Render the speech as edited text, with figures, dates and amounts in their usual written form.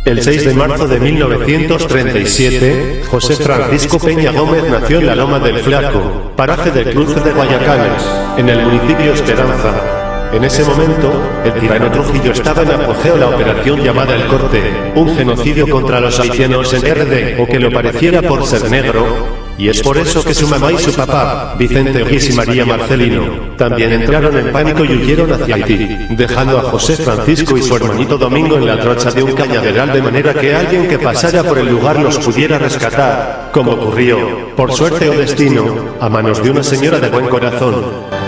El 6 de marzo de 1937, José Francisco Peña Gómez nació en la Loma del Flaco, paraje del cruce de Guayacanes, en el municipio Esperanza. En ese momento, el tirano Trujillo estaba en apogeo la operación llamada El Corte, un genocidio contra los haitianos en RD, o que lo pareciera por ser negro, y es por eso que su mamá y su papá, Vicente Oguís y María Marcelino, también entraron en pánico y huyeron hacia Haití, dejando a José Francisco y su hermanito Domingo en la trocha de un cañaveral de manera que alguien que pasara por el lugar los pudiera rescatar, como ocurrió, por suerte o destino, a manos de una señora de buen corazón.